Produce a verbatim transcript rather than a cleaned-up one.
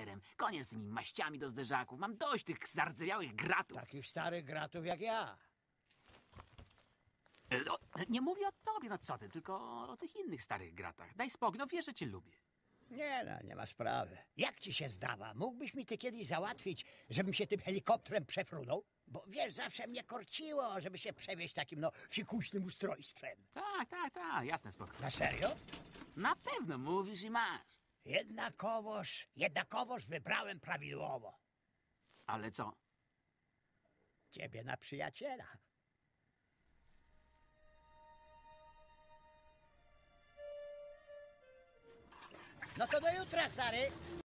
komputerem. Koniec z tymi maściami do zderzaków. Mam dość tych zardzewiałych gratów. Takich starych gratów jak ja. E, no, nie mówię o tobie, no co ty, tylko o tych innych starych gratach. Daj spokój, no wiesz, że cię lubię. Nie no, nie ma sprawy. Jak ci się zdawa? Mógłbyś mi ty kiedyś załatwić, żebym się tym helikopterem przefrunął? Bo wiesz, zawsze mnie korciło, żeby się przewieźć takim, no, fikuśnym ustrojstwem. Tak, tak, tak, jasne, spoko. Na serio? Na pewno mówisz i masz. Jednakowoż, jednakowoż wybrałem prawidłowo. Ale co? Ciebie na przyjaciela. No to do jutra, stary.